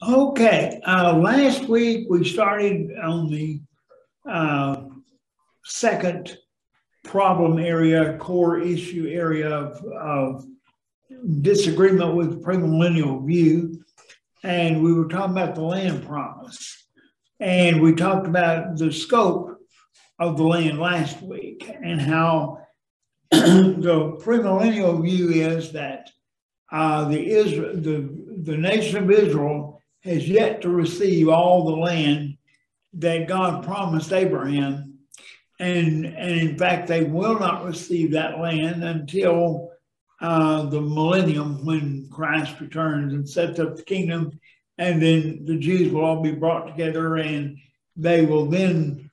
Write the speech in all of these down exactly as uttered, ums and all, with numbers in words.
Okay, uh, last week we started on the uh, second problem area, core issue area of, of disagreement with premillennial view. And we were talking about the land promise. And we talked about the scope of the land last week and how the premillennial view is that uh, the, Israel, the, the nation of Israel has yet to receive all the land that God promised Abraham. And, and in fact, they will not receive that land until uh, the millennium, when Christ returns and sets up the kingdom. And then the Jews will all be brought together and they will then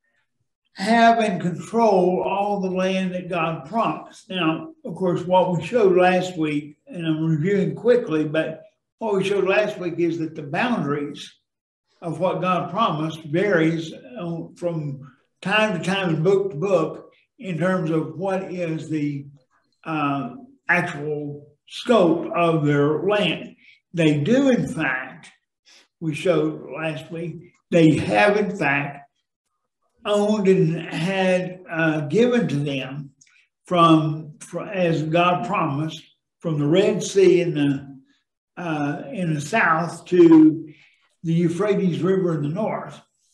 have and control all the land that God promised. Now, of course, what we showed last week, and I'm reviewing quickly, but what we showed last week is that the boundaries of what God promised varies from time to time and book to book in terms of what is the uh, actual scope of their land. They do, in fact, we showed last week, they have, in fact, owned and had uh, given to them from, from, as God promised, from the Red Sea in the Uh, in the south to the Euphrates River in the north.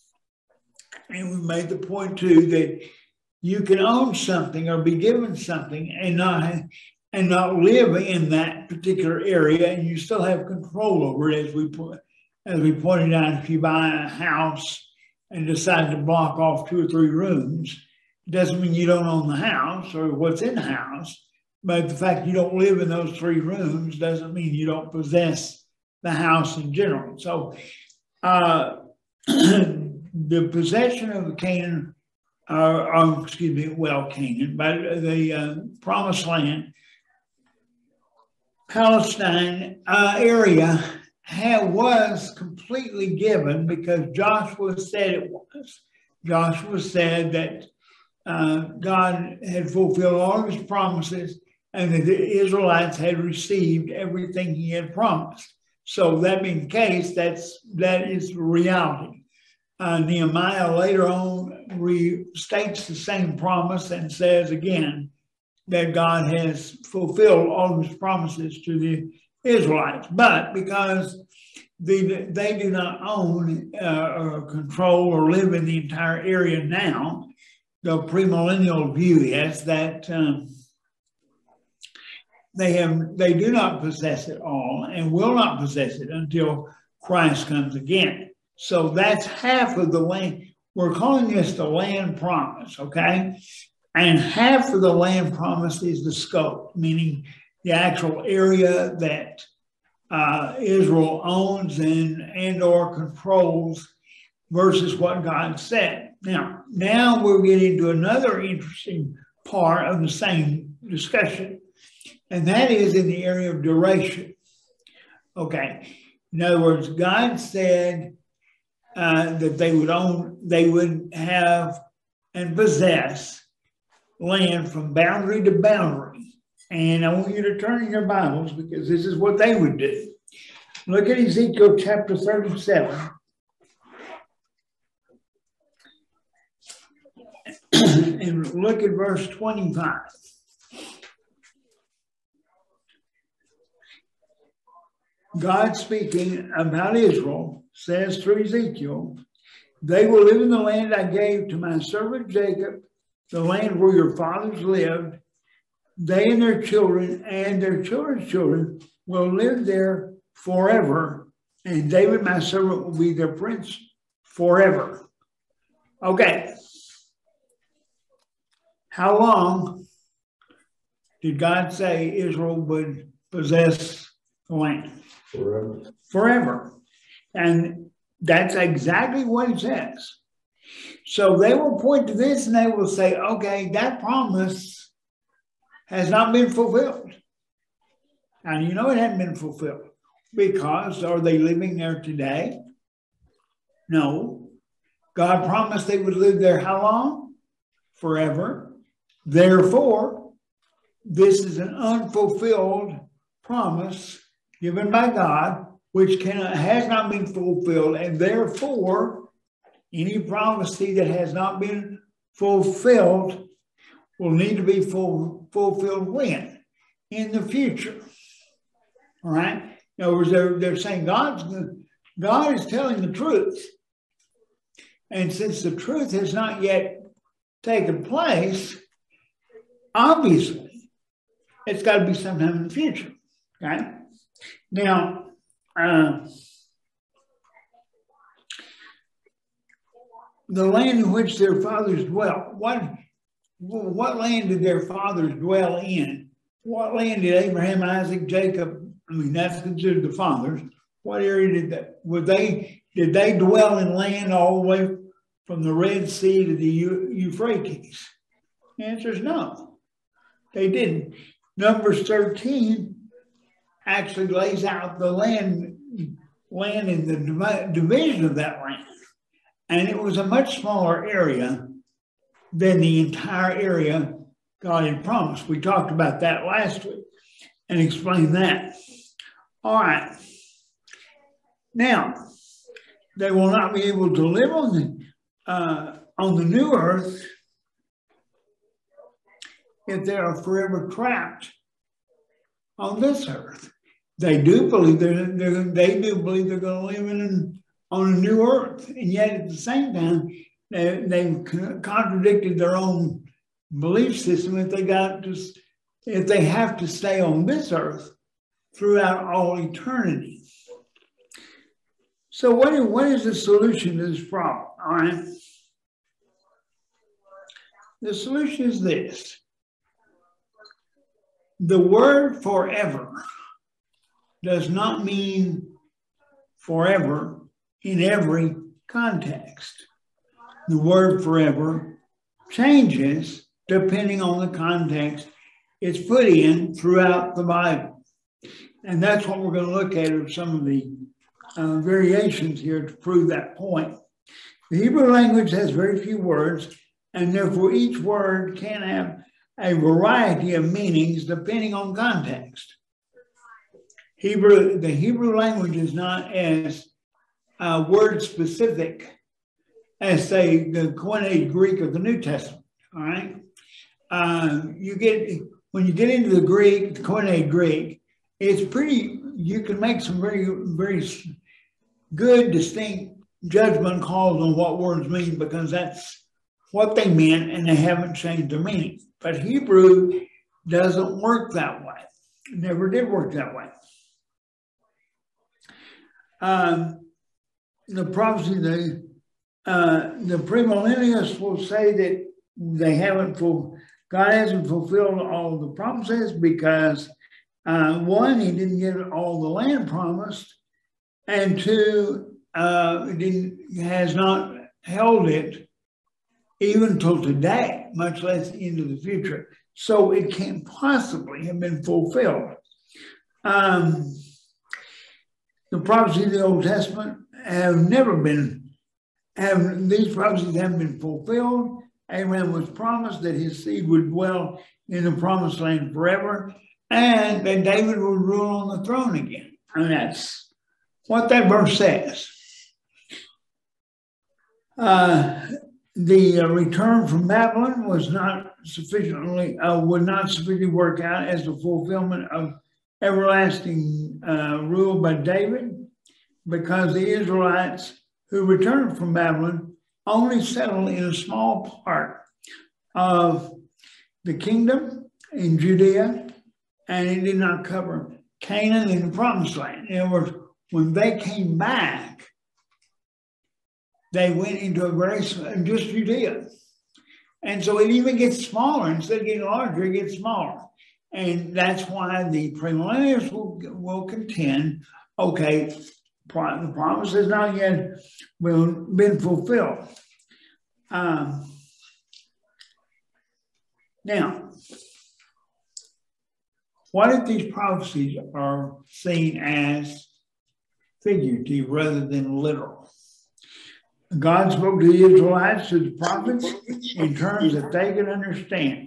And we made the point too that you can own something or be given something and not and not live in that particular area, and you still have control over it. As we put, as we pointed out, if you buy a house and decide to block off two or three rooms, it doesn't mean you don't own the house or what's in the house. But the fact you don't live in those three rooms doesn't mean you don't possess the house in general. So uh, the possession of Canaan, uh, or excuse me, well, Canaan, but the uh, promised land, Palestine uh, area had, was completely given because Joshua said it was. Joshua said that uh, God had fulfilled all of his promises and that the Israelites had received everything he had promised. So that being the case, that's, that is reality. Uh, Nehemiah later on restates the same promise and says again that God has fulfilled all of his promises to the Israelites. But because they, they do not own uh, or control or live in the entire area now, the premillennial view is that um, They have, they do not possess it all and will not possess it until Christ comes again. So that's half of the land. We're calling this the land promise, okay? And half of the land promise is the scope, meaning the actual area that uh, Israel owns and, and or controls versus what God said. Now, now we're getting to another interesting part of the same discussion. And that is in the area of duration. Okay. In other words, God said uh, that they would own, they would have and possess land from boundary to boundary. And I want you to turn in your Bibles because this is what they would do. Look at Ezekiel chapter thirty-seven. And look at verse twenty-five. God speaking about Israel says through Ezekiel, they will live in the land I gave to my servant Jacob, the land where your fathers lived. They and their children and their children's children will live there forever. And David, my servant, will be their prince forever. Okay. How long did God say Israel would possess the land? Forever. Forever. And that's exactly what it says. So they will point to this and they will say, okay, that promise has not been fulfilled. And you know it hasn't been fulfilled because are they living there today? No. God promised they would live there how long? Forever. Therefore, this is an unfulfilled promise given by God which cannot, has not been fulfilled, and therefore any prophecy that has not been fulfilled will need to be full, fulfilled when? In the future. All right? In other words, they're, they're saying God's, God is telling the truth. And since the truth has not yet taken place, obviously, it's got to be sometime in the future. Okay? Now, uh, the land in which their fathers dwelt, what, what land did their fathers dwell in? What land did Abraham, Isaac, Jacob, I mean, that's considered the fathers. What area did that, were they, did they dwell in land all the way from the Red Sea to the Euphrates? The answer is no, they didn't. Numbers thirteen actually lays out the land, land in the division of that land. And it was a much smaller area than the entire area God had promised. We talked about that last week and explained that. All right. Now, they will not be able to live on the, uh, on the new earth if they are forever trapped on this earth. They do believe they're, they're they do believe they're going to live in on a new earth, and yet at the same time they, they've contradicted their own belief system if they got to if they have to stay on this earth throughout all eternity. So what is, what is the solution to this problem? All right. The solution is this. The word forever does not mean forever in every context. The word forever changes depending on the context it's put in throughout the Bible. And that's what we're going to look at of some of the uh, variations here to prove that point. The Hebrew language has very few words, and therefore each word can have a variety of meanings depending on context. Hebrew, the Hebrew language is not as uh, word specific as, say, the Koine Greek of the New Testament. All right, uh, you get when you get into the Greek, the Koine Greek, it's pretty. You can make some very, very good, distinct judgment calls on what words mean because that's what they meant, and they haven't changed their meaning. But Hebrew doesn't work that way. It never did work that way. Um, the prophecy, the, uh, the premillennialists will say that they haven't, full, God hasn't fulfilled all the promises because uh, one, he didn't get all the land promised, and two, uh, it didn't, has not held it even till today, much less into the future. So it can't possibly have been fulfilled. Um, the prophecies of the Old Testament have never been, have these prophecies haven't been fulfilled. Abraham was promised that his seed would dwell in the promised land forever, and that David would rule on the throne again. And that's what that verse says. Uh, The uh, return from Babylon was not sufficiently, uh, would not sufficiently work out as the fulfillment of everlasting uh, rule by David, because the Israelites who returned from Babylon only settled in a small part of the kingdom in Judea, and it did not cover Canaan and the Promised Land. In other words, when they came back, they went into a very, just Judea. And so it even gets smaller. Instead of getting larger, it gets smaller. And that's why the premillennialists will, will contend, okay, the promise has not yet been fulfilled. Um, now, what if these prophecies are seen as figurative rather than literal? God spoke to the Israelites, to the prophets, in terms that they could understand.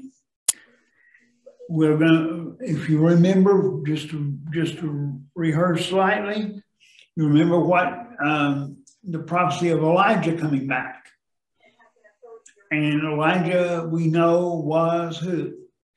We're going to, if you remember, just to, just to rehearse slightly, You remember what um, the prophecy of Elijah coming back. And Elijah, we know, was who?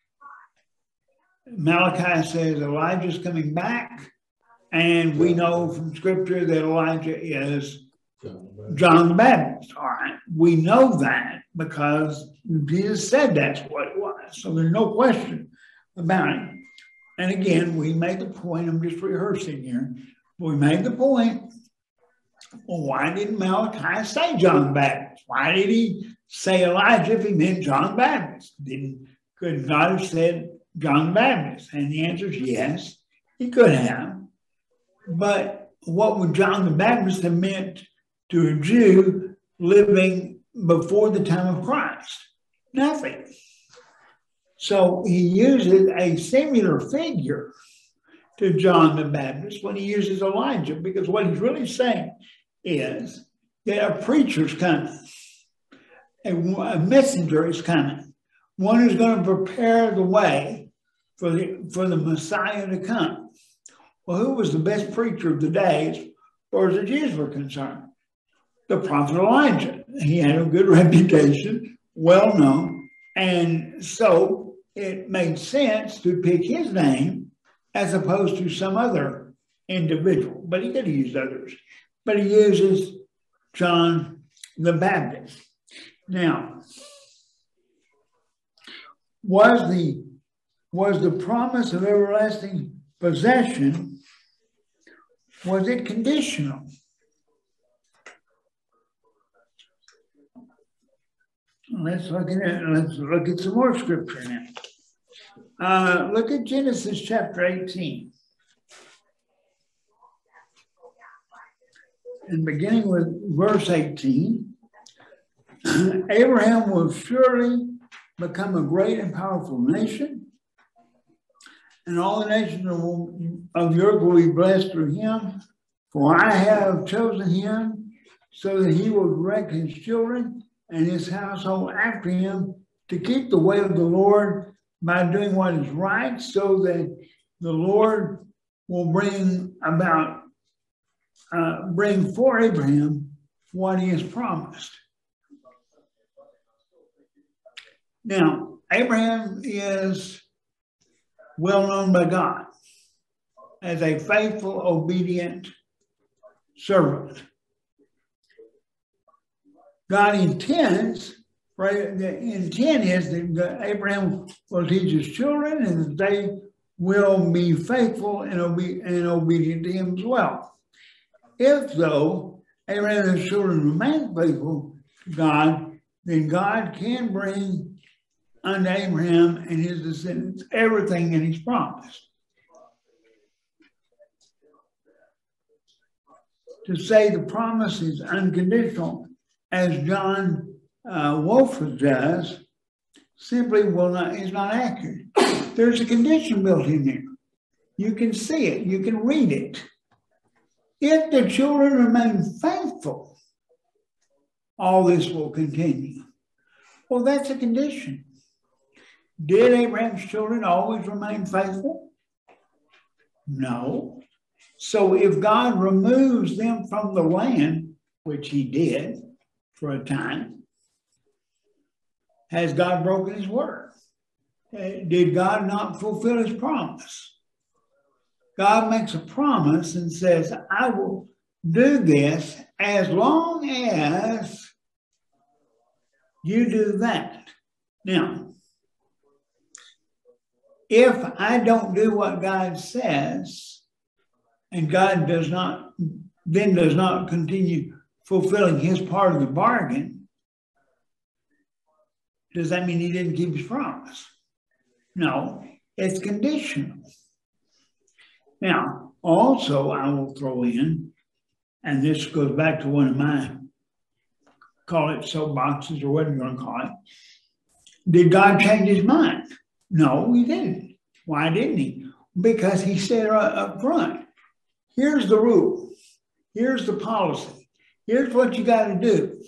Malachi says Elijah's coming back. And we know from scripture that Elijah is John the Baptist. All right. We know that because Jesus said that's what it was. So there's no question about it. And again, we made the point, I'm just rehearsing here. We made the point, well, why didn't Malachi say John the Baptist? Why did he say Elijah if he meant John the Baptist? Didn't, could God have said John the Baptist? And the answer is yes, he could have. But what would John the Baptist have meant to a Jew living before the time of Christ? Nothing. So he uses a singular figure to John the Baptist when he uses Elijah, because what he's really saying is that a preacher's coming, a, a messenger is coming, one who's going to prepare the way for the, for the Messiah to come. Well, who was the best preacher of the day as far as the Jews were concerned? The prophet Elijah. He had a good reputation, well known, and so it made sense to pick his name as opposed to some other individual. But he could have used others. But he uses John the Baptist. Now, was the, was the promise of everlasting possession, was it conditional? Let's look at it. Let's look at some more scripture now. Uh, look at Genesis chapter eighteen. And beginning with verse eighteen, Abraham will surely become a great and powerful nation, and all the nations of the earth will be blessed through him. For I have chosen him so that he will direct his children and his household after him to keep the way of the Lord by doing what is right, so that the Lord will bring about, uh, bring for Abraham what he has promised. Now, Abraham is well known by God as a faithful, obedient servant. God intends, right? The intent is that Abraham will teach his children and that they will be faithful and, obe- and obedient to him as well. If, though, Abraham and his children remain faithful to God, then God can bring unto Abraham and his descendants everything that he's promised. To say the promise is unconditional, as John uh, Wolford does, simply will not, is not accurate. There's a condition built in there. You can see it, you can read it. If the children remain faithful, all this will continue. Well, that's a condition. Did Abraham's children always remain faithful? No. So if God removes them from the land, which he did for a time, has God broken his word? Did God not fulfill his promise? God makes a promise and says, I will do this as long as you do that. Now, if I don't do what God says, and God does not, then does not continue fulfilling his part of the bargain, does that mean he didn't keep his promise? No, it's conditional. Now, also I will throw in, and this goes back to one of my, call it soapboxes or whatever you want to call it. Did God change his mind? No, he didn't. Why didn't he? Because he said up front, here's the rule. Here's the policy. Here's what you got to do.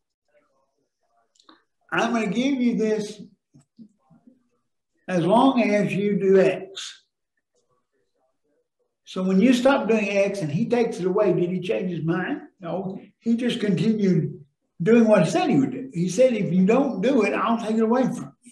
I'm going to give you this as long as you do X. So when you stop doing X and he takes it away, did he change his mind? No, he just continued doing what he said he would do. He said, if you don't do it, I'll take it away from you.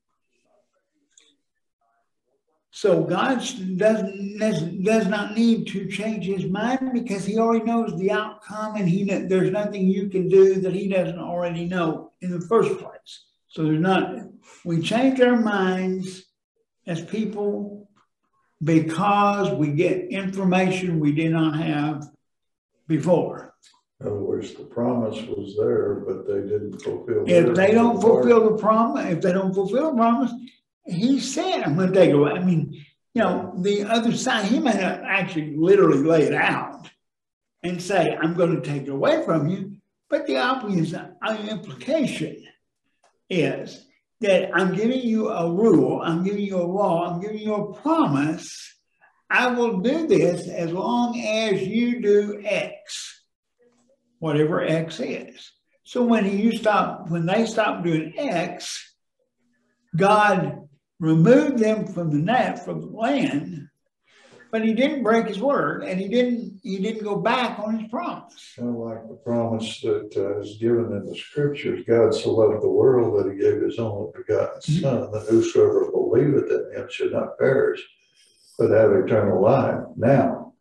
So God doesn't, does not need to change his mind because he already knows the outcome, and he there's nothing you can do that he doesn't already know in the first place. So there's not, we change our minds as people because we get information we did not have before. In other words, the promise was there, but they didn't fulfill it. If they don't fulfill the promise, if they don't fulfill the promise, he said, I'm going to take it away. I mean, you know, the other side, he may not actually literally lay it out and say, I'm going to take it away from you. But the obvious implication is that I'm giving you a rule, I'm giving you a law, I'm giving you a promise. I will do this as long as you do X, whatever X is. So when you stop, when they stop doing X, God removed them from the net, from the land, but he didn't break his word, and he didn't he didn't go back on his promise. Kind of like the promise that uh, is given in the scriptures. God so loved the world that he gave his only begotten Son, mm-hmm. that whosoever believeth in him should not perish, but have eternal life. Now,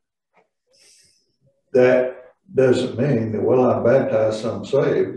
that doesn't mean that, well, I'm baptized, so I'm saved.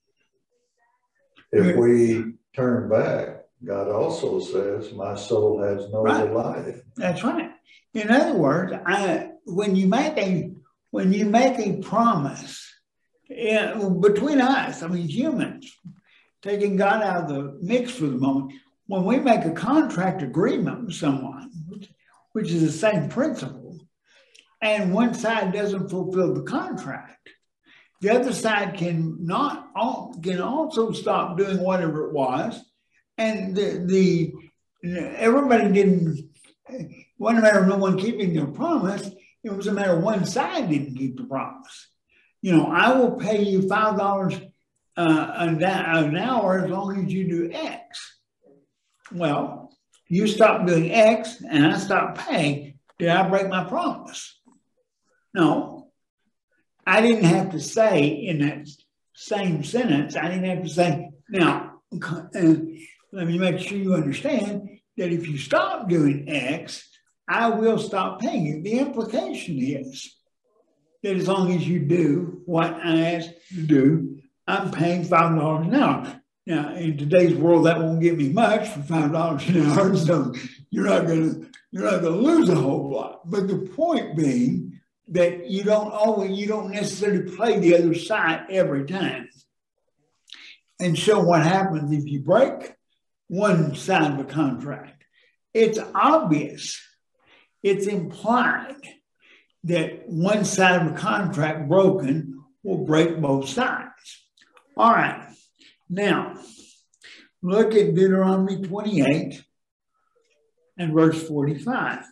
If we turn back, God also says, my soul has no right. delight in. That's right. In other words, I, when you make a when you make a promise yeah, between us, I mean humans, taking God out of the mix for the moment, when we make a contract agreement with someone, which, which is the same principle, and one side doesn't fulfill the contract, the other side can not can also stop doing whatever it was, and the the everybody didn't. It wasn't a matter of no one keeping their promise. It was a matter of one side didn't keep the promise. You know, I will pay you five dollars uh, an, an hour as long as you do X. Well, you stop doing X and I stop paying. Did I break my promise? No. I didn't have to say in that same sentence, I didn't have to say, now, uh, let me make sure you understand that if you stop doing X, I will stop paying you. The implication is that as long as you do what I asked you to do, I'm paying five dollars an hour. Now, in today's world, that won't give me much for five dollars an hour, so you're not gonna you're not gonna lose a whole lot. But the point being that you don't always you don't necessarily play the other side every time. And so what happens if you break one side of a contract? It's obvious, it's implied that one side of a contract broken will break both sides. All right, now look at Deuteronomy twenty-eight and verse forty-five.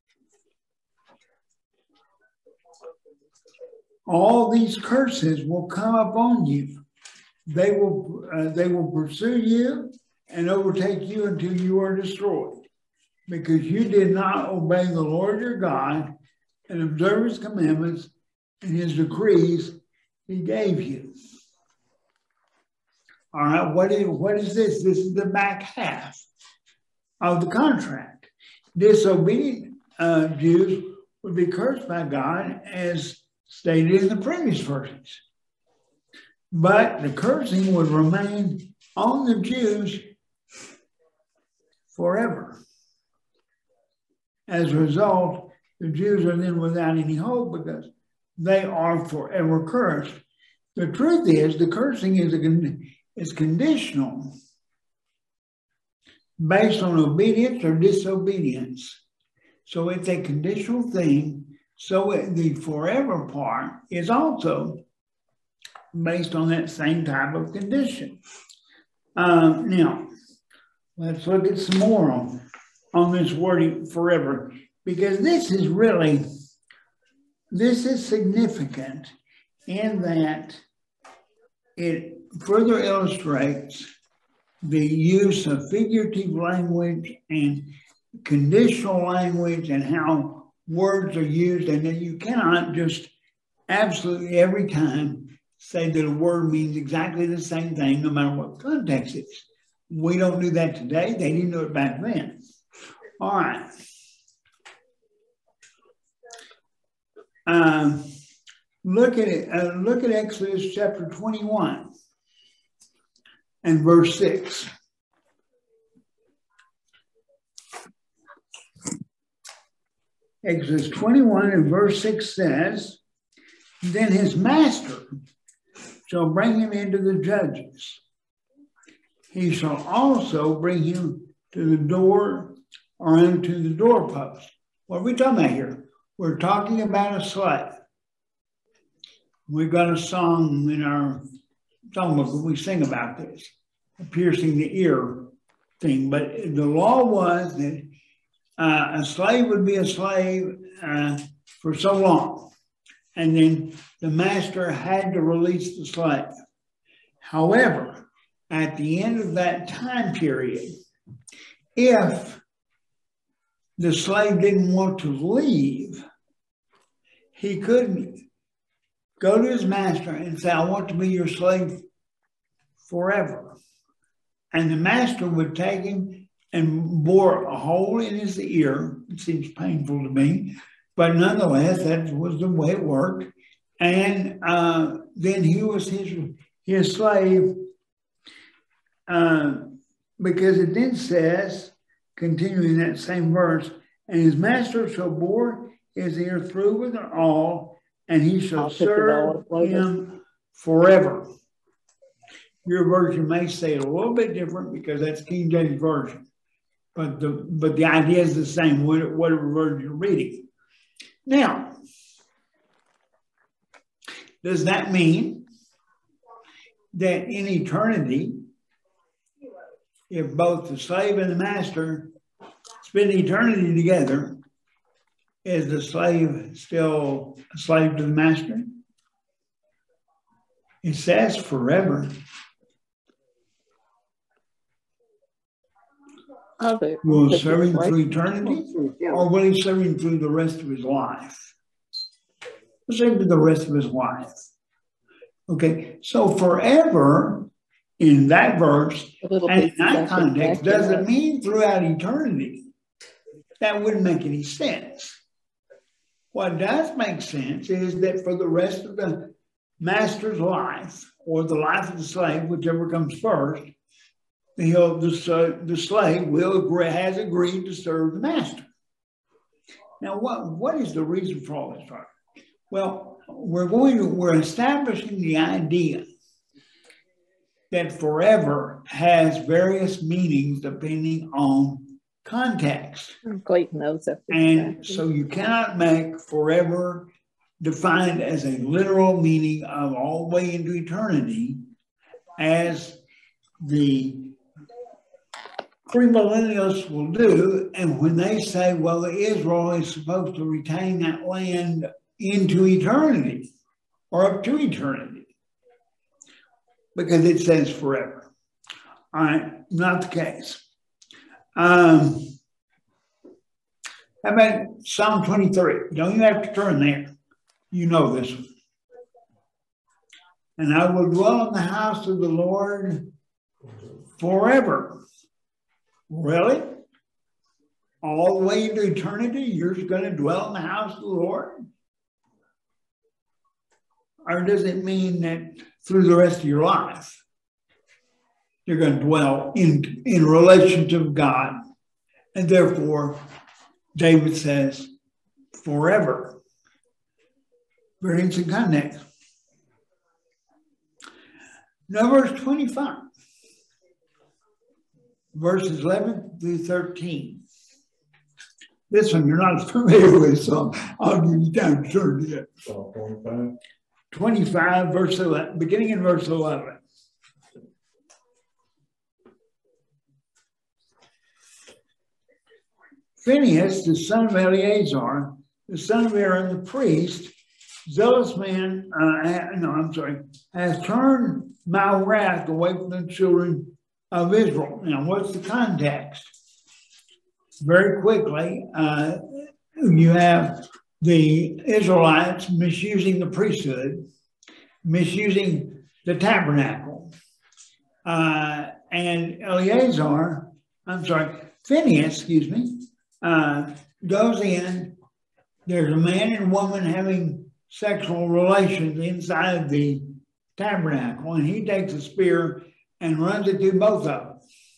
All these curses will come upon you. They will, uh, they will pursue you and overtake you until you are destroyed, because you did not obey the Lord your God and observe his commandments and his decrees he gave you. All right, what is, what is this? This is the back half of the contract. Disobedient uh, Jews would be cursed by God, as stated in the previous verses. But the cursing would remain on the Jews forever. As a result, the Jews are then without any hope because they are forever cursed. The truth is, the cursing is, a, is conditional based on obedience or disobedience. So it's a conditional thing. So it, the forever part is also based on that same type of condition. Um, now, let's look at some more on, on this wording forever, because this is really, this is significant in that it further illustrates the use of figurative language and conditional language and how words are used, and that you cannot just absolutely every time say that a word means exactly the same thing, no matter what context it is. We don't do that today. They didn't do it back then. All right. Um, look at it. Uh, look at Exodus chapter twenty-one and verse six. Exodus twenty-one and verse six says, "Then his master shall bring him into the judges. He shall also bring him to the door or unto the doorpost." What are we talking about here? We're talking about a slave. We've got a song in our songbook that we sing about this, a piercing the ear thing. But the law was that uh, a slave would be a slave uh, for so long. And then the master had to release the slave. However, at the end of that time period, if the slave didn't want to leave, he could go to his master and say, "I want to be your slave forever." And the master would take him and bore a hole in his ear. It seems painful to me, but nonetheless, that was the way it worked. And uh, then he was his, his slave, uh, because it then says, continuing that same verse, "And his master shall bore his ear through with an awl, and he shall serve him forever." Your version may say it a little bit different because that's King James Version, but the but the idea is the same, whatever version you're reading. Now, does that mean that in eternity, if both the slave and the master spend eternity together, is the slave still a slave to the master? It says forever. Will he serve him through eternity, or will he serve him through the rest of his life? We'll serve him through the rest of his life. Okay, so forever in that verse and in that context doesn't mean throughout eternity. That wouldn't make any sense. What does make sense is that for the rest of the master's life, or the life of the slave, whichever comes first, he'll, the, the slave will agree, has agreed to serve the master. Now, what, what is the reason for all this? Well, we're going to, we're establishing the idea that forever has various meanings depending on context. Clayton knows that. And so you cannot make forever defined as a literal meaning of all the way into eternity, as the premillennialists will do. And when they say, well, Israel is supposed to retain that land into eternity or up to eternity, because it says forever. All right, not the case. Um, how about Psalm twenty-three? You don't even have to turn there. You know this one. "And I will dwell in the house of the Lord forever." Really? All the way into eternity, you're going to dwell in the house of the Lord? Or does it mean that through the rest of your life, you're going to dwell in, in relationship with God? And therefore, David says, forever. Very interesting context. Now, verse twenty-five. Verses eleven through thirteen. This one you're not familiar with, so I'll give you time to turn to it. twenty-five. twenty-five, verse eleven, beginning in verse eleven. "Phinehas, the son of Eleazar, the son of Aaron the priest, zealous man, uh, no, I'm sorry, has turned my wrath away from the children of Israel." Now, what's the context? Very quickly, uh, you have the Israelites misusing the priesthood, misusing the tabernacle. Uh, and Eleazar, I'm sorry, Phineas, excuse me, uh, goes in. There's a man and woman having sexual relations inside the tabernacle, and he takes a spear and runs it through both of them.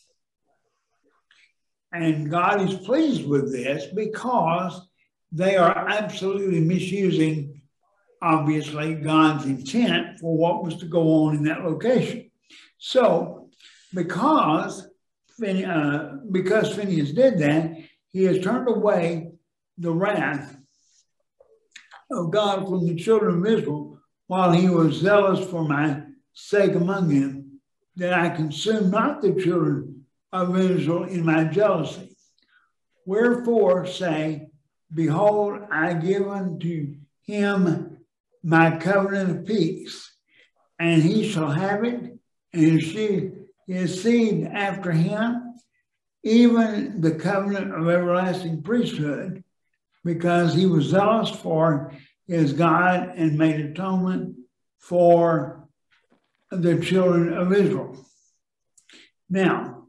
And God is pleased with this because they are absolutely misusing, obviously, God's intent for what was to go on in that location. So, because, uh, because Phineas did that, he has turned away the wrath of God from the children of Israel while he was zealous for my sake among them, that I consume not the children of Israel in my jealousy. Wherefore say, behold, I give unto him my covenant of peace, and he shall have it, and she, his seed after him, even the covenant of everlasting priesthood, because he was zealous for his God and made atonement for the children of Israel. Now,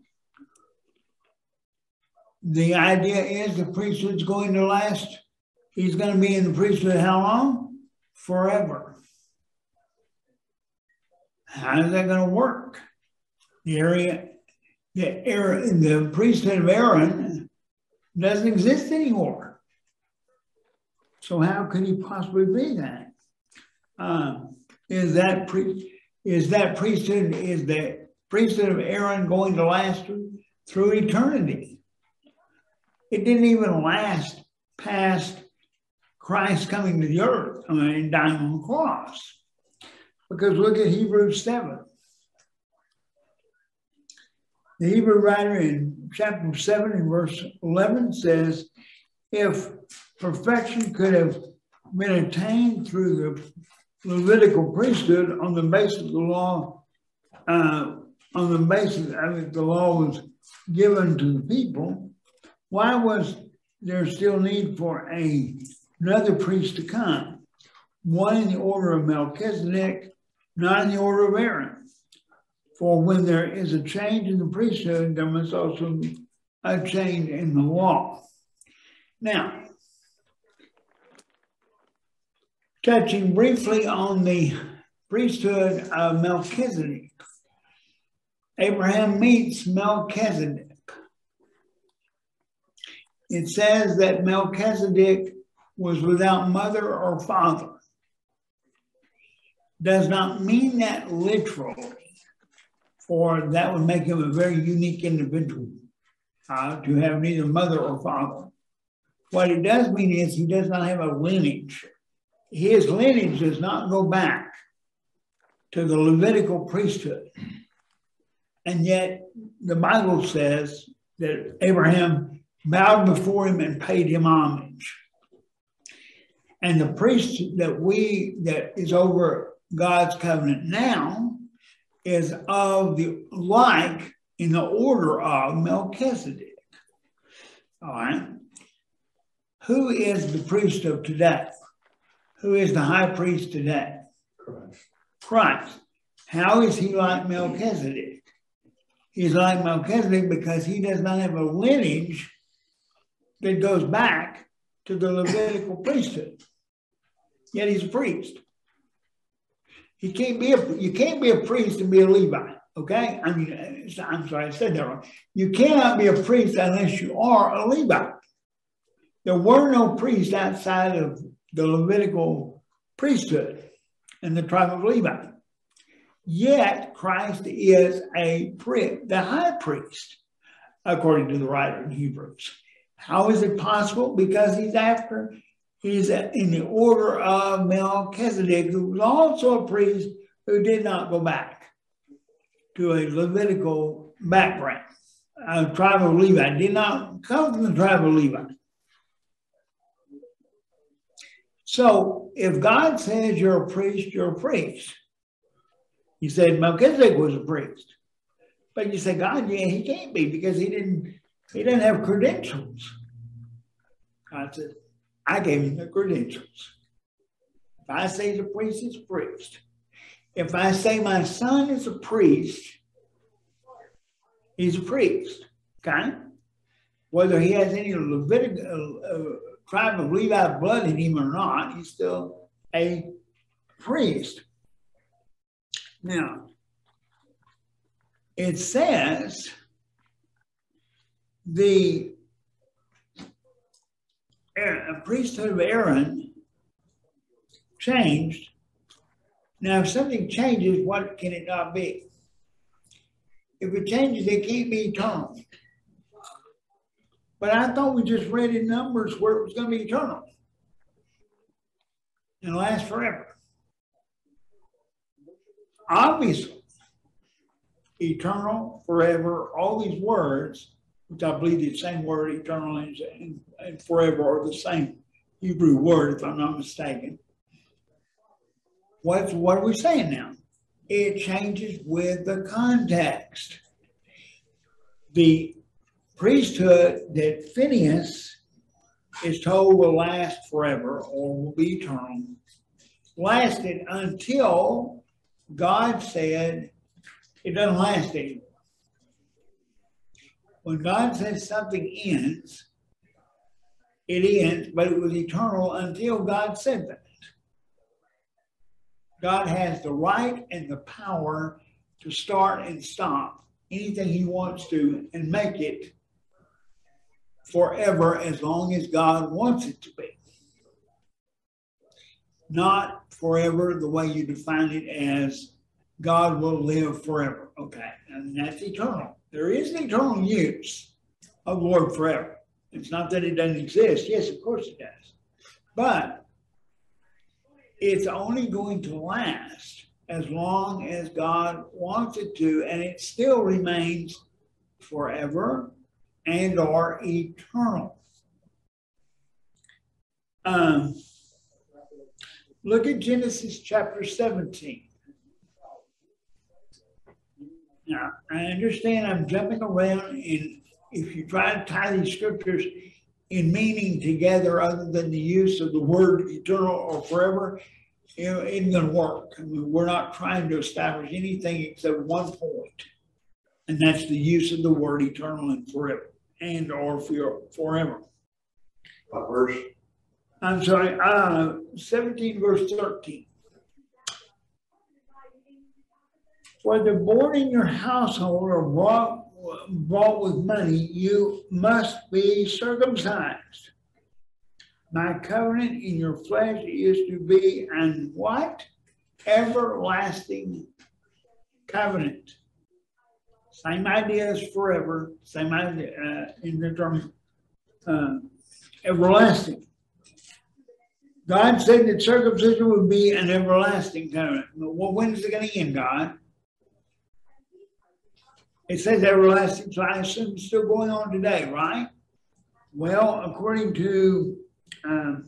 the idea is the priesthood's going to last. He's going to be in the priesthood how long? Forever. How is that going to work? The area, the era, the priesthood of Aaron doesn't exist anymore. So how could he possibly be that? Uh, is that pre, is that priesthood is the priesthood of Aaron going to last through eternity? It didn't even last past Christ coming to the earth, I mean, dying on the cross. Because look at Hebrews seven. The Hebrew writer in chapter seven and verse eleven says, if perfection could have been attained through the Levitical priesthood on the basis of the law, uh, on the basis of the law was given to the people, why was there still need for a, another priest to come? One in the order of Melchizedek, not in the order of Aaron. For when there is a change in the priesthood, there must also be a change in the law. Now, touching briefly on the priesthood of Melchizedek, Abraham meets Melchizedek. It says that Melchizedek was without mother or father. Does not mean that literally, for that would make him a very unique individual, uh, to have neither mother or father. What it does mean is he does not have a lineage. His lineage does not go back to the Levitical priesthood. And yet the Bible says that Abraham bowed before him and paid him homage. And the priest that we, that is over God's covenant now is of the like in the order of Melchizedek. All right. Who is the priest of today? Who is the high priest today? Christ. Christ. How is he like Melchizedek? He's like Melchizedek because he does not have a lineage that goes back to the Levitical priesthood. Yet he's a priest. He can't be a, you can't be a priest and be a Levite, okay? I mean, I'm sorry, I said that wrong. You cannot be a priest unless you are a Levite. There were no priests outside of the Levitical priesthood and the tribe of Levi. Yet Christ is a priest, the high priest, according to the writer in Hebrews. How is it possible? Because he's after, he's in the order of Melchizedek, who was also a priest who did not go back to a Levitical background. A tribe of Levi did not come from the tribe of Levi. So if God says you're a priest, you're a priest. You said Melchizedek was a priest. But you say, God, yeah, he can't be because he didn't, he didn't have credentials. God said, I gave him the credentials. If I say he's a priest, he's a priest. If I say my son is a priest, he's a priest, okay? Whether he has any Levitic, uh, uh, tribe of Levi blood in him or not, he's still a priest. Now, it says the uh, priesthood of Aaron changed. Now, if something changes, what can it not be? If it changes, it can't be eternal. But I thought we just read in Numbers where it was going to be eternal and last forever. Obviously, eternal, forever, all these words, which I believe the same word, eternal and, and, and forever, are the same Hebrew word, if I'm not mistaken. What's, what are we saying now? It changes with the context. The priesthood that Phinehas is told will last forever or will be eternal lasted until God said it doesn't last anymore. When God says something ends, it ends, but it was eternal until God said that. God has the right and the power to start and stop anything he wants to and make it forever as long as God wants it to be. Not forever the way you define it as God will live forever. Okay, and that's eternal. There is an eternal use of the word forever. It's not that it doesn't exist. Yes, of course it does. But it's only going to last as long as God wants it to, and it still remains forever and are eternal. Um, look at Genesis chapter seventeen. Now, I understand I'm jumping around, and if you try to tie these scriptures in meaning together other than the use of the word eternal or forever, you know, it ain't going to work. I mean, we're not trying to establish anything except one point, and that's the use of the word eternal and forever, and or forever. What verse? I'm sorry, uh, seventeen verse thirteen. Whether born in your household or brought, bought with money, you must be circumcised. My covenant in your flesh is to be an what? Everlasting covenant. Same idea as forever, same idea uh, in the term uh, everlasting. God said that circumcision would be an everlasting covenant. Well, when is it going to end, God? It says everlasting, so I assume it's still going on today, right? Well, according to um,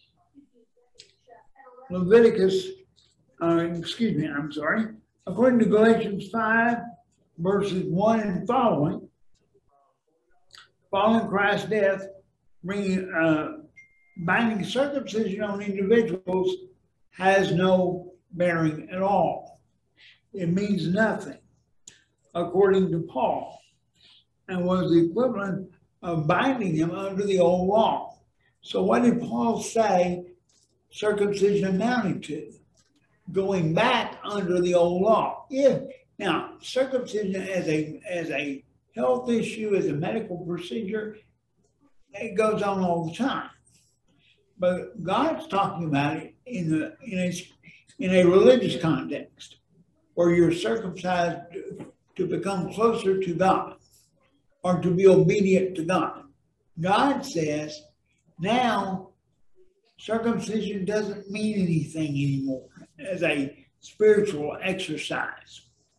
Leviticus, uh, excuse me, I'm sorry. According to Galatians five, verses one and following, following Christ's death, bringing, uh, binding circumcision on individuals has no bearing at all. It means nothing, according to Paul, and was the equivalent of binding them under the old law. So what did Paul say circumcision amounted to? Going back under the old law. Yeah. Now, circumcision as a as a health issue, as a medical procedure, it goes on all the time. But God's talking about it in a in a in a religious context, where you're circumcised to, to become closer to God, or to be obedient to God. God says now circumcision doesn't mean anything anymore as a spiritual exercise.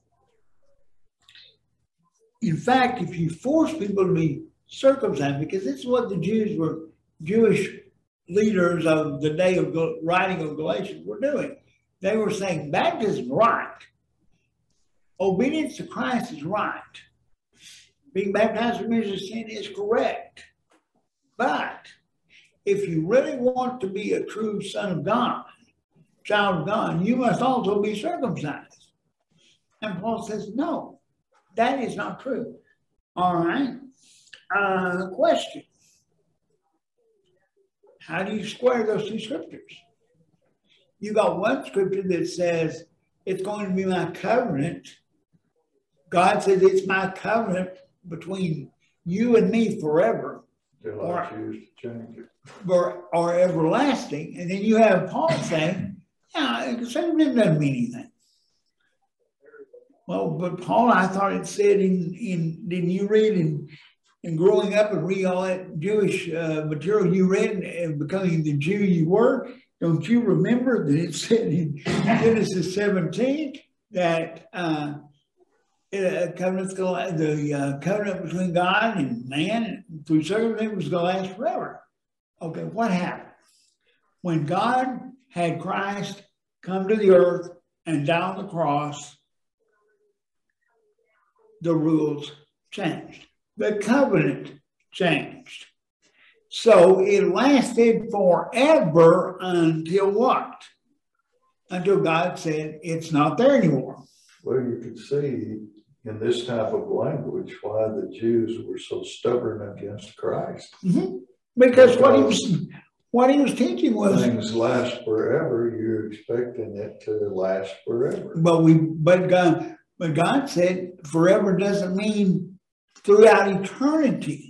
In fact, if you force people to be circumcised, because this is what the Jews were, Jewish leaders of the day of writing of Galatians were doing. They were saying baptism is right. Obedience to Christ is right. Being baptized for remission of sin is correct. But if you really want to be a true son of God, child of God, you must also be circumcised. And Paul says, no, that is not true. All right. Uh, question. How do you square those two scriptures? You got one scripture that says it's going to be my covenant. God says it's my covenant between you and me forever. Till or, I choose to change it. Or, or everlasting. And then you have Paul saying, yeah, covenant doesn't mean anything. Well, but Paul, I thought it said in, in didn't you read in, in growing up and read all that Jewish uh, material you read and becoming the Jew you were? Don't you remember that it said in Genesis seventeen that uh, a covenant's gonna, the uh, covenant between God and man through circumcision was going to last forever? Okay, what happened? When God had Christ come to the earth and die on the cross, the rules changed. The covenant changed. So it lasted forever until what? Until God said it's not there anymore. Well, you can see in this type of language why the Jews were so stubborn against Christ. Mm-hmm. Because, because what he was what he was teaching was things last forever. You're expecting it to last forever. But we but God but God said forever doesn't mean throughout eternity.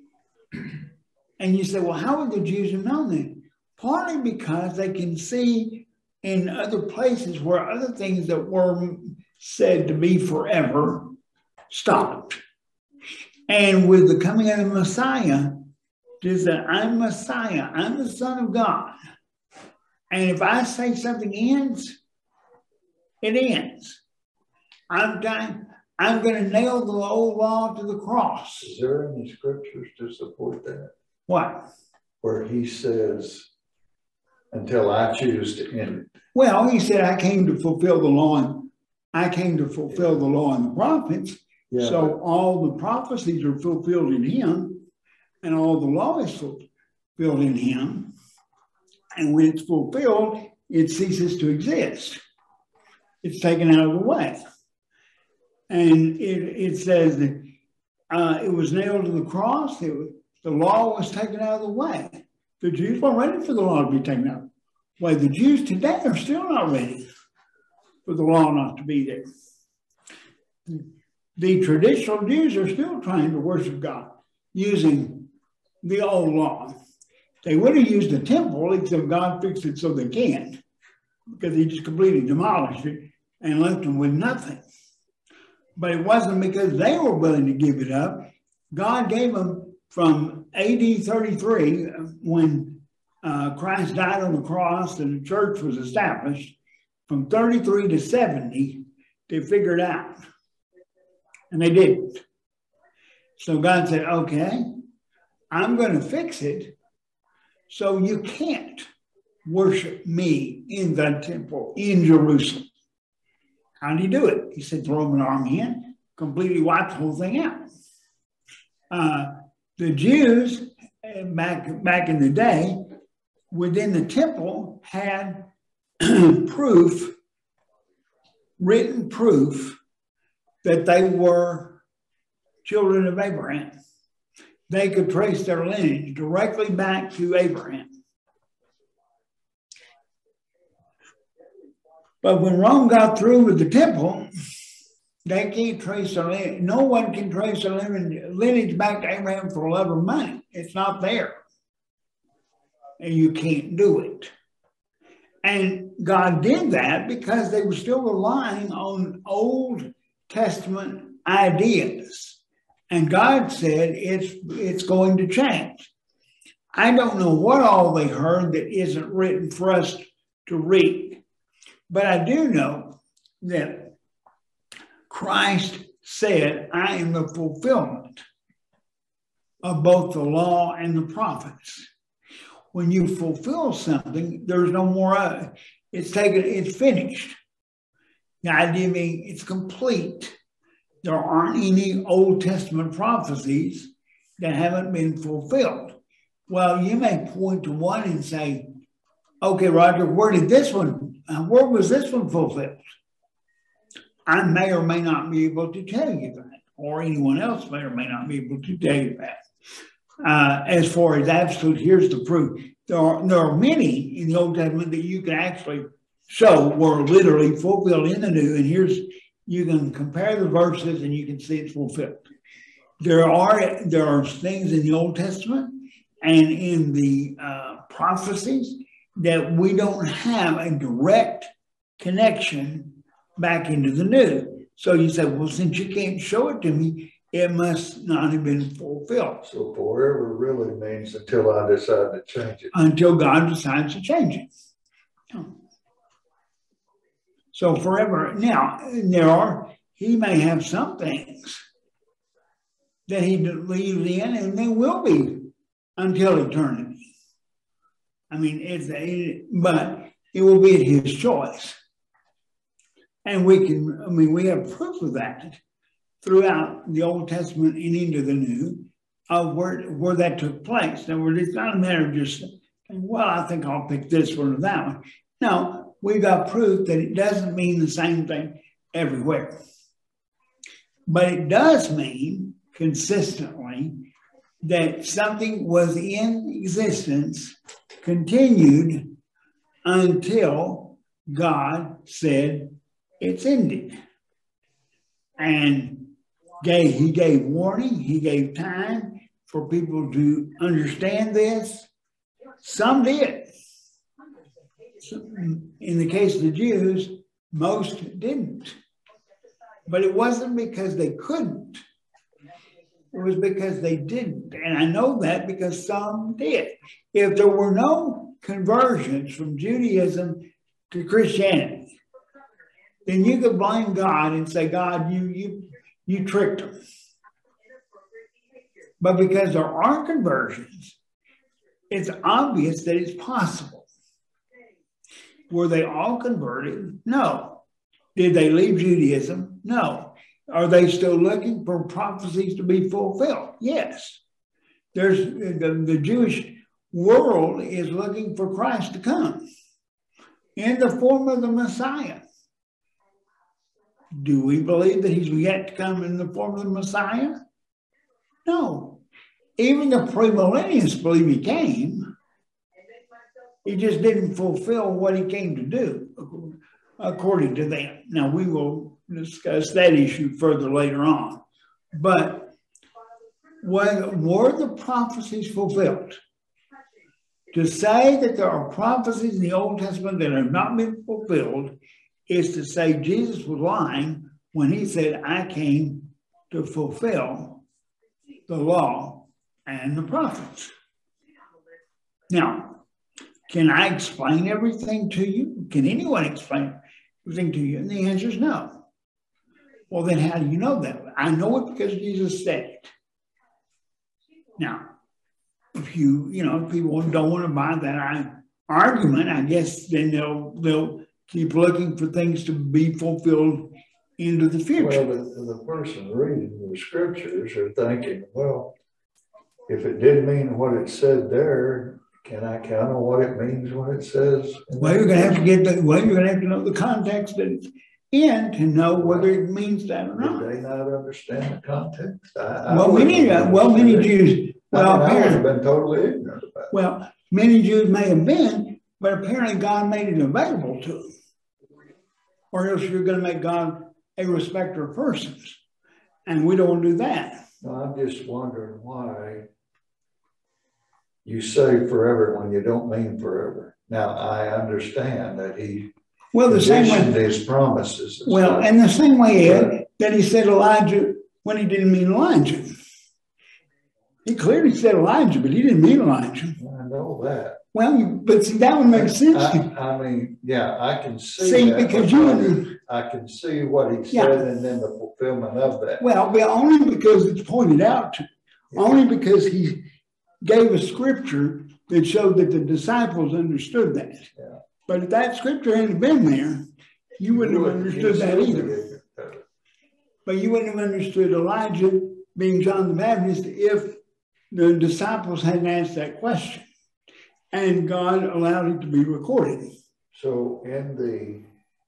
And you say, well, how would the Jews have known that? Partly because they can see in other places where other things that were said to be forever stopped. And with the coming of the Messiah, just that I'm Messiah, I'm the Son of God. And if I say something ends, it ends. I'm dying. I'm going to nail the old law to the cross. Is there any scriptures to support that? What? Where he says, until I choose to end it. Well, he said, I came to fulfill the law. And I came to fulfill the law and the prophets. Yeah, so but, all the prophecies are fulfilled in him, and all the law is fulfilled in him. And when it's fulfilled, it ceases to exist. It's taken out of the way. And it, it says that uh, it was nailed to the cross. It was, the law was taken out of the way. The Jews weren't ready for the law to be taken out of the way. The Jews today are still not ready for the law not to be there. The traditional Jews are still trying to worship God using the old law. They would have used the temple, except God fixed it so they can't, because he just completely demolished it and left them with nothing. But it wasn't because they were willing to give it up. God gave them from A D thirty-three, when uh, Christ died on the cross and the church was established, from thirty-three to seventy, they figured out. And they didn't. So God said, okay, I'm going to fix it so you can't worship me in the temple in Jerusalem. How did he do it? He said, throw an army in, completely wipe the whole thing out. Uh, the Jews, back, back in the day, within the temple had proof, written proof, that they were children of Abraham. They could trace their lineage directly back to Abraham. But when Rome got through with the temple, they can't trace their lineage. No one can trace their lineage back to Abraham for love or money. It's not there. And you can't do it. And God did that because they were still relying on Old Testament ideas. And God said it's, it's going to change. I don't know what all they heard that isn't written for us to read. But I do know that Christ said, I am the fulfillment of both the law and the prophets. When you fulfill something, there's no more of it. It's taken, it's finished. The idea being it's complete. There aren't any Old Testament prophecies that haven't been fulfilled. Well, you may point to one and say, okay, Roger, where did this one, where was this one fulfilled? I may or may not be able to tell you that, or anyone else may or may not be able to tell you that. Uh, as far as absolute, here's the proof. There are, there are many in the Old Testament that you can actually show were literally fulfilled in the New, and here's, you can compare the verses and you can see it's fulfilled. There are, there are things in the Old Testament and in the uh, prophecies that we don't have a direct connection back into the New. So you say, well, since you can't show it to me, it must not have been fulfilled. So forever really means until I decide to change it. Until God decides to change it. So forever. Now, there are, he may have some things that he believes in, and they will be until eternity. I mean, it's a, but it will be at his choice. And we can, I mean, we have proof of that throughout the Old Testament and into the New, of where, where that took place. Now, it's not a matter of just saying, well, I think I'll pick this one or that one. No, we got proof that it doesn't mean the same thing everywhere. But it does mean consistently that something was in existence, continued until God said it's ended. And gave, he gave warning, he gave time for people to understand this. Some did. In the case of the Jews, most didn't. But it wasn't because they couldn't. It was because they didn't. And I know that because some did. If there were no conversions from Judaism to Christianity, then you could blame God and say, God, you, you, you tricked them. But because there are conversions, it's obvious that it's possible. Were they all converted? No. Did they leave Judaism? No. Are they still looking for prophecies to be fulfilled? Yes. There's the, the Jewish world is looking for Christ to come in the form of the Messiah. Do we believe that he's yet to come in the form of the Messiah? No. Even the premillennialists believe he came. He just didn't fulfill what he came to do, according to them. Now, we will discuss that issue further later on. But when, were the prophecies fulfilled? To say that there are prophecies in the Old Testament that have not been fulfilled is to say Jesus was lying when he said, I came to fulfill the law and the prophets. Now, can I explain everything to you? Can anyone explain everything to you? And the answer is no. Well, then how do you know that? I know it because Jesus said it. Now, if you, you know, people don't want to buy that argument, I guess then they'll, they'll keep looking for things to be fulfilled into the future. Well, the, the person reading the scriptures are thinking, well, if it did mean what it said there, can I count on what it means when it says? Well, you're going to have to get the, well, you're going to have to know the context that it's in to know whether it means that or not. Did they not understand the context? I, well, I many, well, many Jews, well, I, mean, I would have apparently, been totally ignorant about it. Well, many Jews may have been, but apparently God made it available to them. Or else you're going to make God a respecter of persons. And we don't want to do that. No, I'm just wondering why you say forever when you don't mean forever. Now, I understand that he well, the same way, his promises. And well, stuff. and the same way, Ed, that he said Elijah when he didn't mean Elijah. He clearly said Elijah, but he didn't mean Elijah. I know that. Well, but see, that would make sense. I, I mean, yeah, I can see, see that, because you I, I can see what he said yeah. and then the fulfillment of that. Well, but only because it's pointed out to, yeah. only because he gave a scripture that showed that the disciples understood that. Yeah. But if that scripture hadn't been there, you wouldn't you have understood that either. But you wouldn't have understood Elijah being John the Baptist if the disciples hadn't asked that question, and God allowed it to be recorded. So in the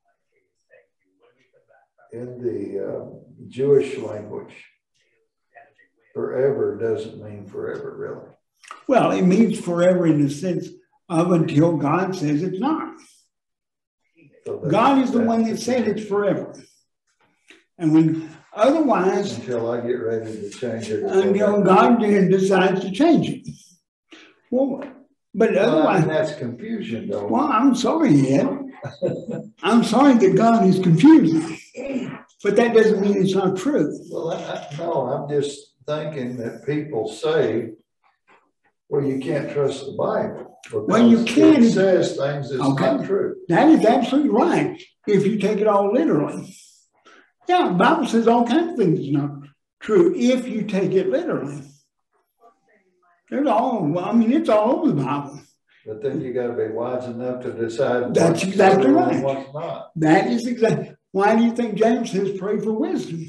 in the uh, Jewish language, forever doesn't mean forever, really. Well, it means forever in the sense of until God says it's not. So God is the one that said it's forever. And when otherwise, until I get ready to change it. Until God then decides to change it. Well, but well, otherwise, I mean, that's confusion, though. Well, I'm sorry, Ed. I'm sorry that God is confusing. But that doesn't mean it's not true. Well, I, no, I'm just thinking that people say, well, you can't trust the Bible. Well, you can. It says things that's okay. not true. That is absolutely right, if you take it all literally. Yeah, the Bible says all kinds of things is not true if you take it literally. There's all, well, I mean, it's all over the Bible. But then you got to be wise enough to decide That's what's exactly true right. and what's not. That is exactly. Why do you think James says pray for wisdom?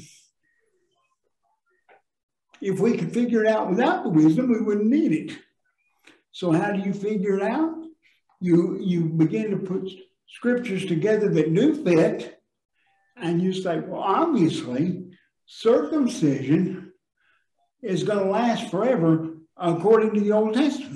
If we could figure it out without the wisdom, we wouldn't need it. So how do you figure it out? You, you begin to put scriptures together that do fit, and you say, well, obviously, circumcision is going to last forever according to the Old Testament.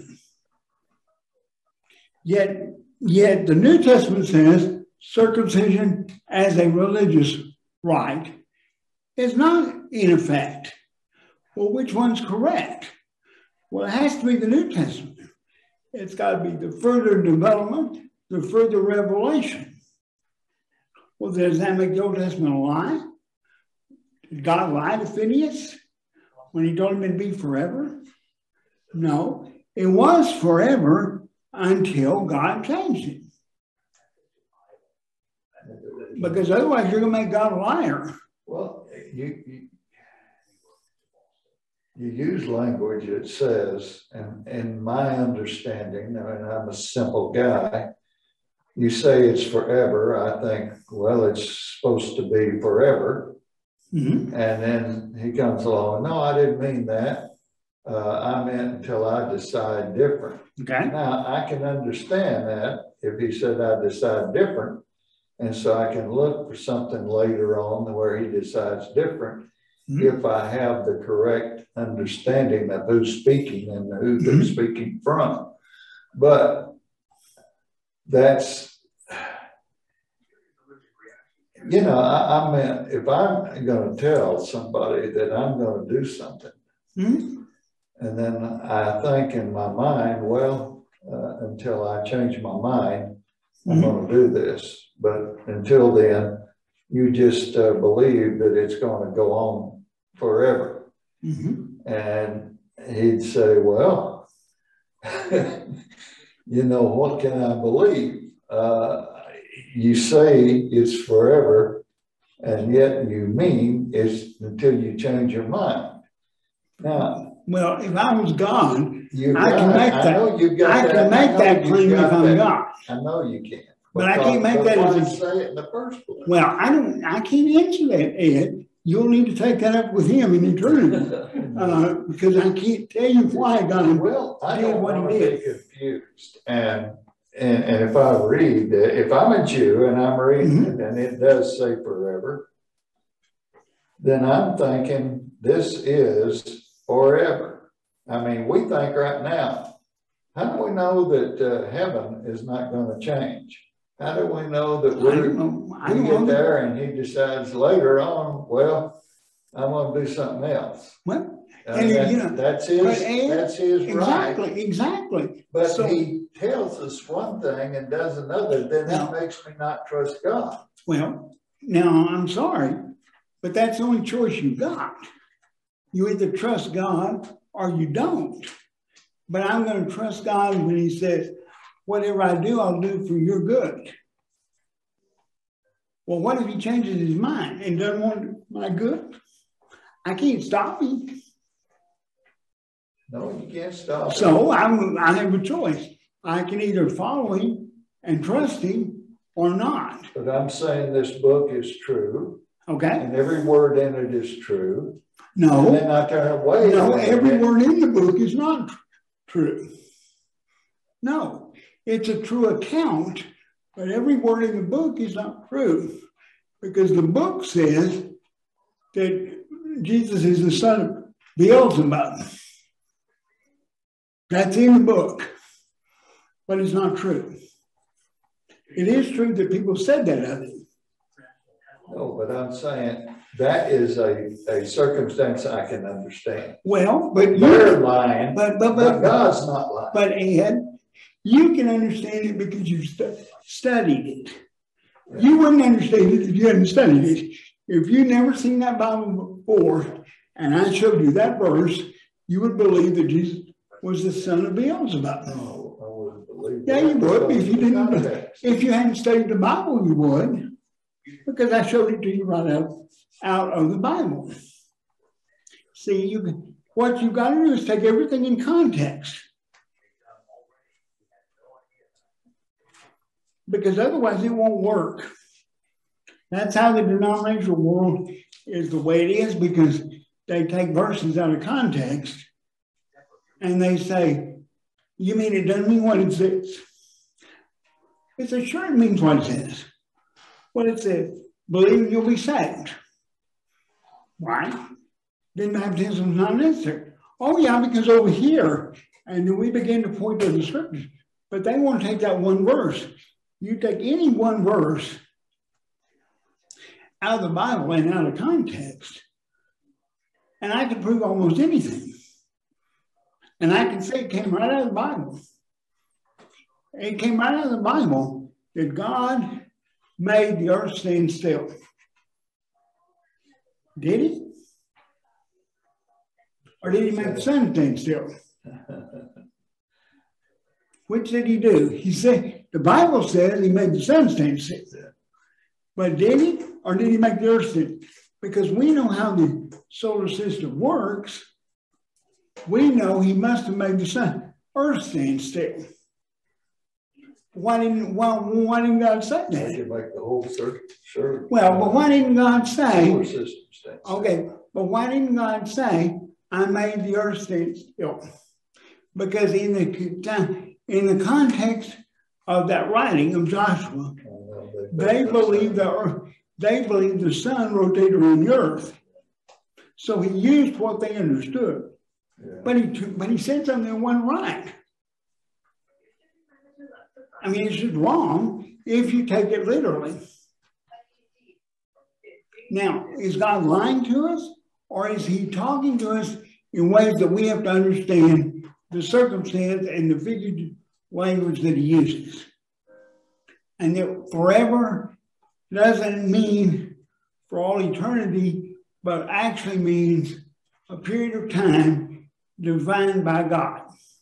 Yet, yet the New Testament says circumcision as a religious rite is not in effect. Well, which one's correct? Well, it has to be the New Testament. It's got to be the further development, the further revelation. Well, does that make the Old Testament a lie? Did God lie to Phineas when he told him it'd be forever? No, it was forever until God changed it. Because otherwise you're going to make God a liar. Well, you, you, you use language that says, and in my understanding, I mean, I'm a simple guy, you say it's forever. I think, well, it's supposed to be forever. Mm-hmm. And then he comes along, no, I didn't mean that. Uh, I meant until I decide different. Okay. Now, I can understand that if he said I decide different, and so I can look for something later on where he decides different, mm-hmm. if I have the correct understanding of who's speaking and who they're mm-hmm. speaking from. But that's, you know, I, I mean, if I'm going to tell somebody that I'm going to do something, mm-hmm. and then I think in my mind, well, uh, until I change my mind, I'm mm-hmm. going to do this. But until then, you just uh, believe that it's going to go on forever. Mm-hmm. And he'd say, well, you know, what can I believe? Uh, you say it's forever, and yet you mean it's until you change your mind. Now, well, if I was God, you I can make that. I, know you've got I can that. make that claim if I'm that. God. I know you can. But I can't make that as a, say it in the first place. Well, I don't. I can't answer that, Ed. You'll need to take that up with him in eternity, uh, because I can't tell you why God well, I did don't what want he to did. Be confused, and and and if I read, if I'm a Jew and I'm reading mm-hmm. it, and it does say forever, then I'm thinking this is forever. I mean, we think right now. How do we know that uh, heaven is not going to change? How do we know that we're, we get there and he decides later on, well, I'm going to do something else? Well, and and that, you know, that's his, Ed, that's his exactly, right. Exactly, But so, he tells us one thing and does another, then that no. makes me not trust God. Well, now I'm sorry, but that's the only choice you got. You either trust God or you don't. But I'm going to trust God when he says, whatever I do, I'll do for your good. Well, what if he changes his mind and doesn't want my good? I can't stop him. No, you can't stop him. So I'm, I have a choice. I can either follow him and trust him or not. But I'm saying this book is true. Okay. And every word in it is true. No. And then I turn away. No, every word in the book is not true. No, it's a true account, but every word in the book is not true. Because the book says that Jesus is the son of Beelzebub. That's in the book, but it's not true. It is true that people said that of him. No, but I'm saying that is a, a circumstance I can understand. Well, but you're lying, but, but, but, but God's not lying. But Ed, you can understand it because you stu studied it. Yeah. You wouldn't understand it if you hadn't studied it. If you'd never seen that Bible before, and I showed you that verse, you would believe that Jesus was the son of Beelzebub. No, I wouldn't believe that. Yeah, you would. If you didn't, if you hadn't studied the Bible, you would. Because I showed it to you right out, out of the Bible. See, you what you've got to do is take everything in context. Because otherwise it won't work. That's how the denominational world is the way it is, because they take verses out of context and they say, you mean it doesn't mean what it says? It says, sure, it means what it says. What it says, believe you'll be saved. Why? Then baptism is not necessary. Oh yeah, because over here, and then we begin to point to the scriptures, but they want to take that one verse. You take any one verse out of the Bible and out of context, and I can prove almost anything. And I can say it came right out of the Bible. It came right out of the Bible that God made the earth stand still. Did he? Or did he make the sun stand still? Which did he do? He said, the Bible says he made the sun stand still. But did he? Or did he make the earth stand? Because we know how the solar system works. We know he must have made the sun, earth stand still. Why didn't, why, why didn't God say that? You make the whole circuit, sure. Well, but why didn't God say, solar system stands okay, but why didn't God say, I made the earth stand still? Because in the, in the context of that writing of Joshua, they believed the earth, they believed the sun rotated around the earth. So he used what they understood. Yeah. But he but he said something that wasn't right. I mean, it's just wrong if you take it literally. Now, is God lying to us, or is he talking to us in ways that we have to understand the circumstance and the figurative language that he uses? And that forever doesn't mean for all eternity, but actually means a period of time defined by God.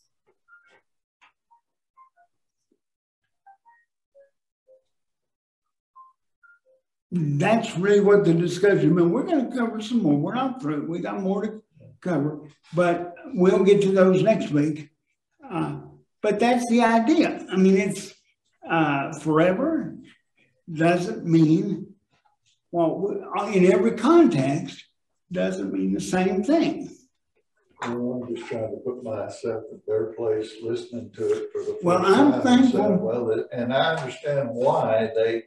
That's really what the discussion meant. We're going to cover some more. We're not through. We got more to cover, but we'll get to those next week. Uh, but that's the idea. I mean, it's uh, forever doesn't mean, well, in every context, doesn't mean the same thing. Well, I'm just trying to put myself in their place, listening to it for the first well, I'm time. thankful. And, well, it, and I understand why they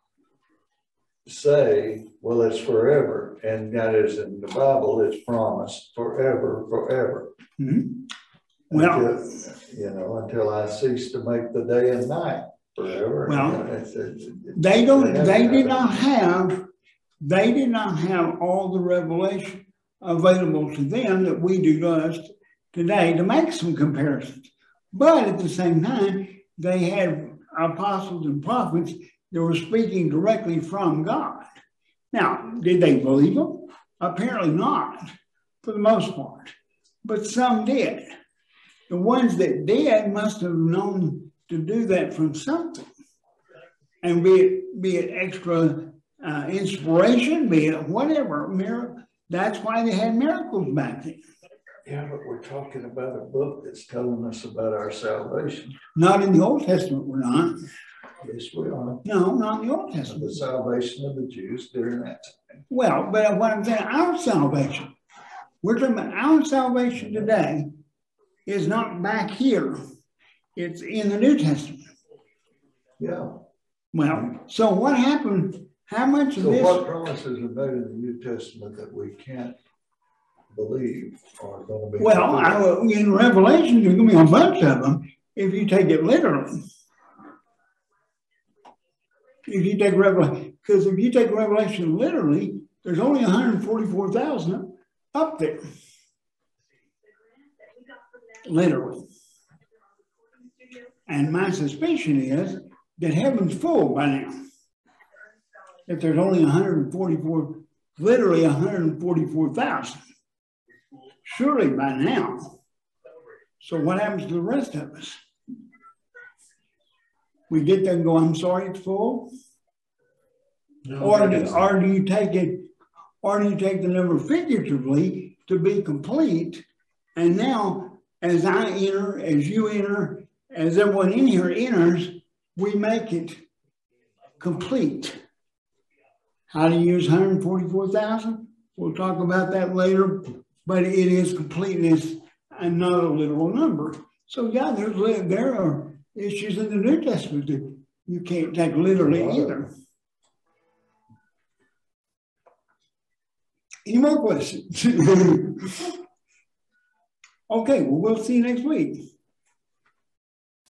say, well, it's forever. And that is in the Bible, it's promised forever, forever. Mm-hmm. Well, until, you know, until I cease to make the day and night forever. Well, you know, it's, it's, it's, they don't, they did not have, they did not have all the revelation available to them that we do to us today to make some comparisons. But at the same time, they had apostles and prophets that were speaking directly from God. Now, did they believe them? Apparently not, for the most part. But some did. The ones that did must have known to do that from something. And be it, be it extra uh, inspiration, be it whatever, miracle. That's why they had miracles back then. Yeah, but we're talking about a book that's telling us about our salvation. Not in the Old Testament, we're not. Yes, we are. No, not in the Old Testament. The salvation of the Jews during that time. Well, but what I'm saying, our salvation. We're talking about our salvation today is not back here. It's in the New Testament. Yeah. Well, so what happened? How much of So this? what promises are made in the New Testament that we can't believe are going to be? Well, I, in Revelation, there's going to be a bunch of them if you take it literally. If you take Revelation, because if you take Revelation literally, there's only one hundred forty-four thousand up there. Literally. And my suspicion is that heaven's full by now. If there's only one hundred forty-four, literally one hundred forty-four thousand. Surely by now. So what happens to the rest of us? We get there and go, I'm sorry it's full? No, Or do, or do you take it, or do you take the number figuratively to be complete? And now, as I enter, as you enter, as everyone in here enters, we make it complete. How to use one hundred forty-four thousand? We'll talk about that later, but it is completeness and not a literal number. So yeah, there's, there are issues in the New Testament that you can't take literally either. Any more questions? Okay, well, we'll see you next week.